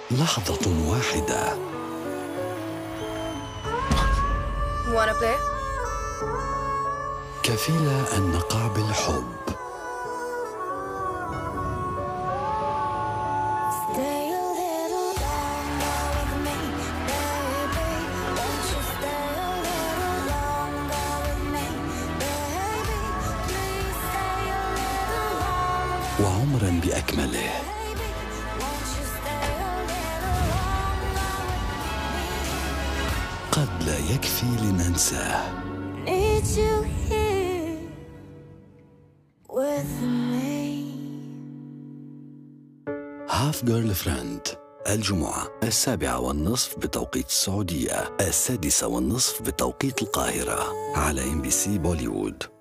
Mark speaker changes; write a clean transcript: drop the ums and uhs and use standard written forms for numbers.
Speaker 1: لحظة واحدة.
Speaker 2: Wanna play?
Speaker 1: كفيلة أن نقع بالحب. وعمراً بأكمله. قد لا يكفي لننساه. هاف جيرل فريند، الجمعة 7:30 بتوقيت السعودية، 6:30 بتوقيت القاهرة، على MBC بوليوود.